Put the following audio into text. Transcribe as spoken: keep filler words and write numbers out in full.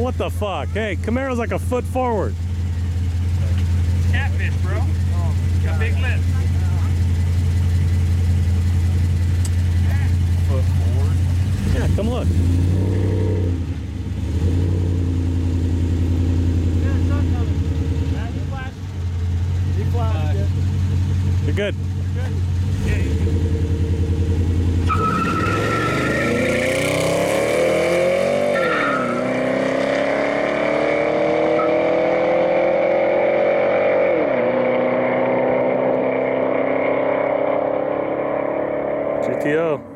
what the fuck? Hey, Camaro's like a foot forward. Catfish, bro. Oh, got big lips. Foot forward. Yeah, come look. You're good. G T O.